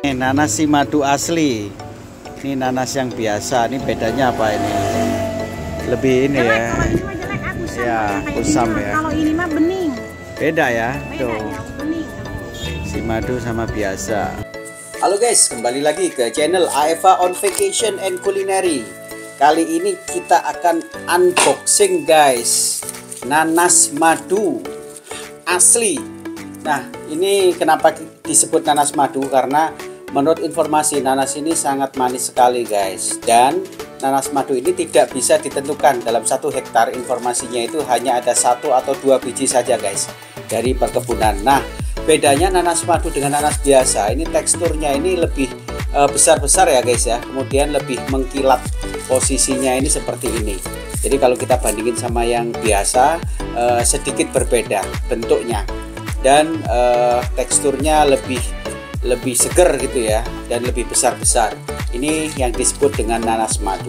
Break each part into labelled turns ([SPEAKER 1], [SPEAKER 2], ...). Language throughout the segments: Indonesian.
[SPEAKER 1] Ini nanas si madu asli. Ini nanas yang biasa. Ini bedanya apa ini? Lebih ini
[SPEAKER 2] jelek,
[SPEAKER 1] ya.
[SPEAKER 2] Kalau ini mah jelek, kusam.
[SPEAKER 1] Ya, kusam ya.
[SPEAKER 2] Kalau ini mah bening.
[SPEAKER 1] Beda ya.
[SPEAKER 2] Beda
[SPEAKER 1] Tuh.
[SPEAKER 2] ya, bening.
[SPEAKER 1] Si madu sama biasa. Halo guys, kembali lagi ke channel Aeva on Vacation and Culinary. Kali ini kita akan unboxing guys, nanas madu asli. Nah, ini kenapa disebut nanas madu? Karena menurut informasi nanas ini sangat manis sekali guys. Dan nanas madu ini tidak bisa ditentukan dalam 1 hektar. Informasinya itu hanya ada 1 atau 2 biji saja guys dari perkebunan. Nah, bedanya nanas madu dengan nanas biasa, ini teksturnya ini lebih besar-besar ya guys ya. Kemudian lebih mengkilat, posisinya ini seperti ini. Jadi kalau kita bandingin sama yang biasa, sedikit berbeda bentuknya. Dan teksturnya lebih seger gitu ya, dan lebih besar-besar. Ini yang disebut dengan nanas madu.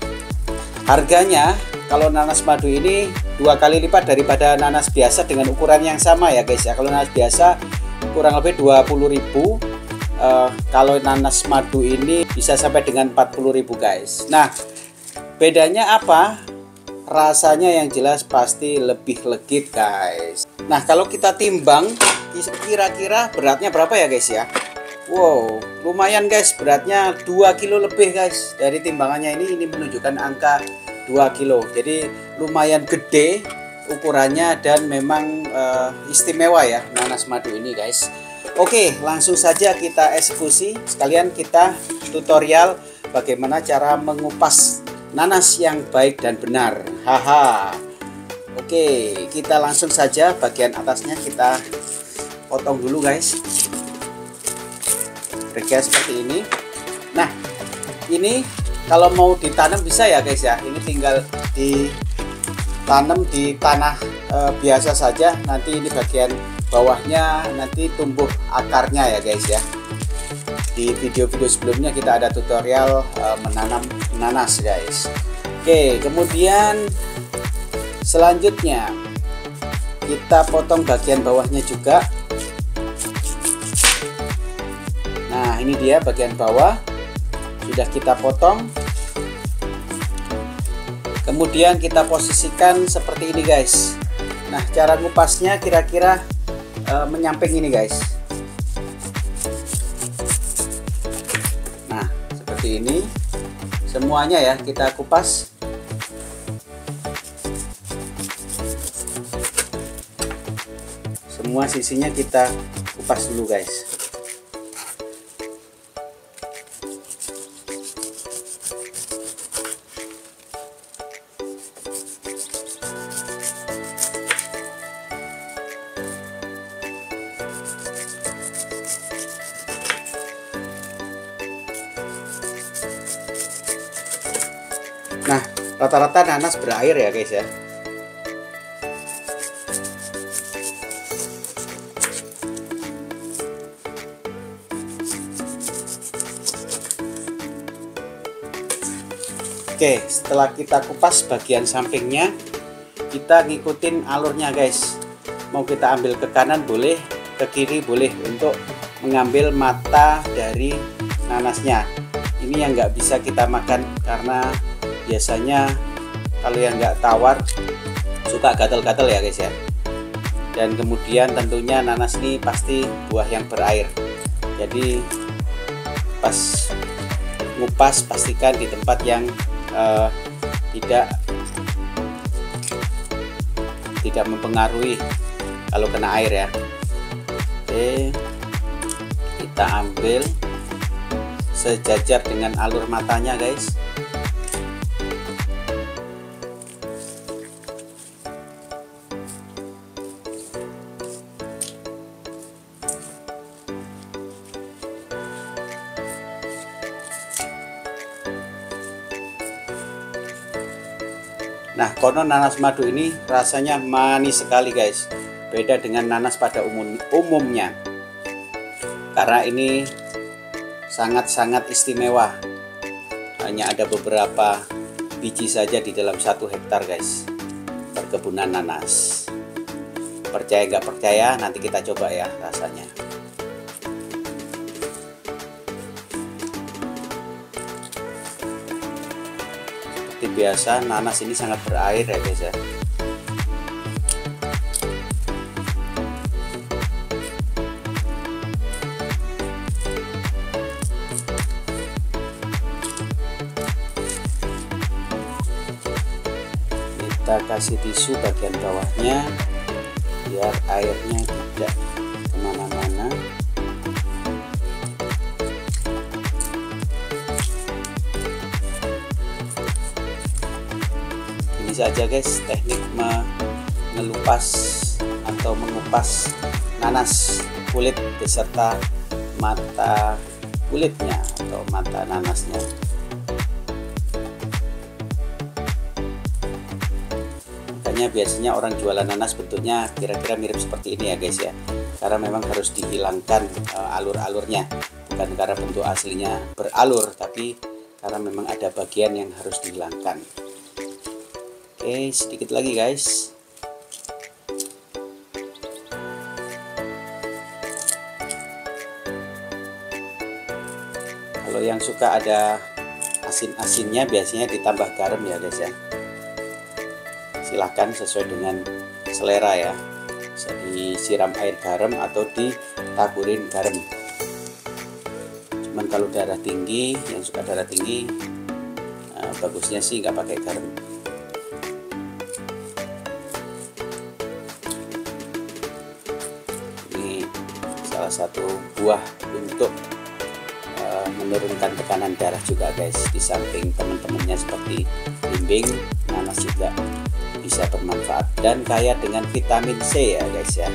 [SPEAKER 1] Harganya kalau nanas madu ini 2 kali lipat daripada nanas biasa dengan ukuran yang sama ya guys ya. Kalau nanas biasa kurang lebih 20.000, kalau nanas madu ini bisa sampai dengan 40.000 guys. Nah, bedanya apa? Rasanya yang jelas pasti lebih legit guys. Nah, kalau kita timbang kira-kira beratnya berapa ya guys ya? Wow, lumayan guys, beratnya 2 kilo lebih guys. Dari timbangannya ini menunjukkan angka 2 kilo. Jadi lumayan gede ukurannya dan memang istimewa ya nanas madu ini guys. Oke, langsung saja kita eksekusi. Sekalian kita tutorial bagaimana cara mengupas nanas yang baik dan benar. Haha. Oke, kita langsung saja bagian atasnya kita potong dulu guys. Kira-kira seperti ini. Nah, ini kalau mau ditanam bisa ya guys ya. Ini tinggal ditanam di tanah biasa saja. Nanti ini bagian bawahnya nanti tumbuh akarnya ya guys ya. Di video-video sebelumnya kita ada tutorial menanam nanas guys. Oke, kemudian selanjutnya kita potong bagian bawahnya juga. Nah, ini dia bagian bawah sudah kita potong. Kemudian kita posisikan seperti ini guys. Nah, cara ngupasnya kira-kira menyamping ini guys. Nah, seperti ini semuanya ya kita kupas. Semua sisinya kita kupas dulu guys. Nah, rata-rata nanas berair ya guys ya. Oke, setelah kita kupas bagian sampingnya, kita ngikutin alurnya guys. Mau kita ambil ke kanan boleh, ke kiri boleh, untuk mengambil mata dari nanasnya. Ini yang nggak bisa kita makan karena biasanya kalau yang nggak tawar suka gatal-gatal ya guys ya. Dan kemudian tentunya nanas ini pasti buah yang berair. Jadi pas ngupas pastikan di tempat yang tidak mempengaruhi kalau kena air ya. Oke, kita ambil sejajar dengan alur matanya guys. Nah, konon nanas madu ini rasanya manis sekali guys. Beda dengan nanas pada umumnya. Karena ini sangat-sangat istimewa. Hanya ada beberapa biji saja di dalam 1 hektar guys. Perkebunan nanas. Percaya nggak percaya, nanti kita coba ya rasanya. biasa nanas ini sangat berair ya guys ya. Kita kasih tisu bagian bawahnya biar airnya tidak kemana-mana. Ini saja guys teknik mengelupas atau mengupas nanas kulit beserta mata kulitnya atau mata nanasnya. Biasanya orang jualan nanas bentuknya kira-kira mirip seperti ini ya guys ya, karena memang harus dihilangkan alur-alurnya, bukan karena bentuk aslinya beralur, tapi karena memang ada bagian yang harus dihilangkan. Oke, sedikit lagi guys. Kalau yang suka ada asin-asinnya biasanya ditambah garam ya guys ya. Silahkan sesuai dengan selera ya, bisa disiram air garam atau ditaburin garam. Cuman kalau darah tinggi, yang suka darah tinggi, bagusnya sih nggak pakai garam. Ini salah satu buah untuk menurunkan tekanan darah juga guys. Di samping teman-temannya seperti belimbing, nanas juga bisa bermanfaat dan kaya dengan vitamin C ya guys ya.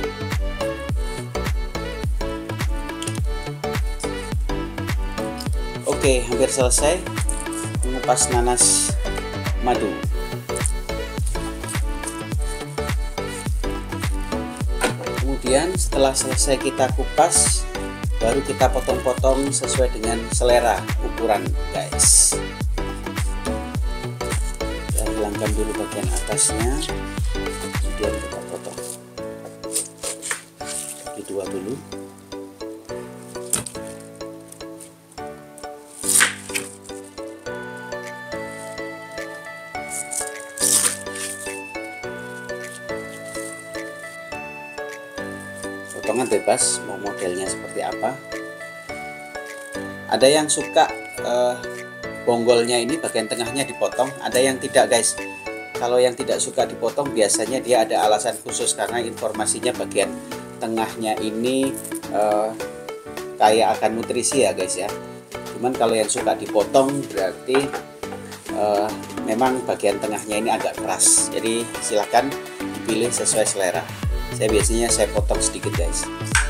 [SPEAKER 1] Oke, hampir selesai mengupas nanas madu. Kemudian setelah selesai kita kupas, baru kita potong-potong sesuai dengan selera ukuran guys. Hilangkan dulu bagian atasnya, kemudian kita potong bagi dua dulu. Potongan bebas mau modelnya seperti apa. Ada yang suka bonggolnya ini bagian tengahnya dipotong, ada yang tidak guys. Kalau yang tidak suka dipotong biasanya dia ada alasan khusus, karena informasinya bagian tengahnya ini kaya akan nutrisi ya guys ya. Cuman kalau yang suka dipotong berarti memang bagian tengahnya ini agak keras, jadi silahkan dipilih sesuai selera. Saya biasanya potong sedikit guys.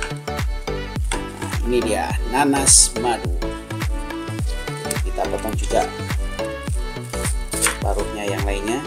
[SPEAKER 1] Nah, ini dia nanas madu. Kita potong juga paruhnya yang lainnya.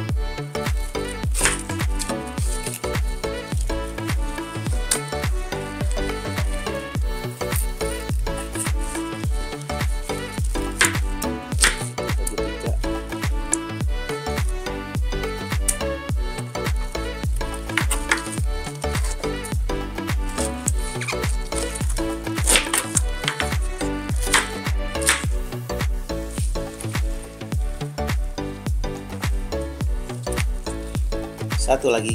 [SPEAKER 1] Satu lagi.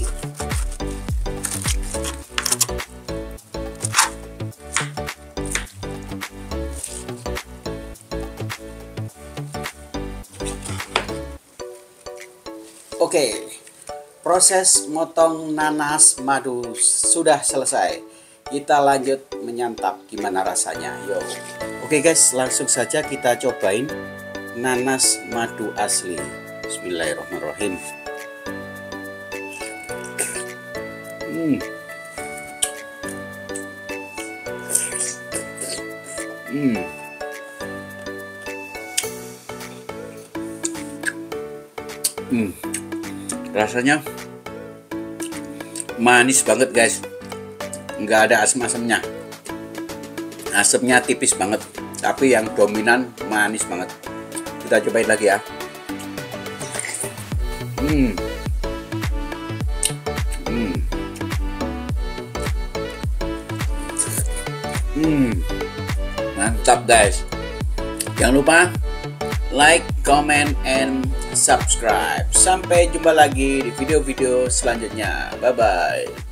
[SPEAKER 1] Oke, proses motong nanas madu sudah selesai. Kita lanjut menyantap, gimana rasanya. Yo. Oke guys, langsung saja kita cobain nanas madu asli. Bismillahirrahmanirrahim. Rasanya manis banget guys, nggak ada asam-asamnya. Asamnya tipis banget, tapi yang dominan manis banget. Kita cobain lagi ya. Mantap guys. Jangan lupa like, comment, and subscribe. Sampai jumpa lagi di video-video selanjutnya. Bye-bye.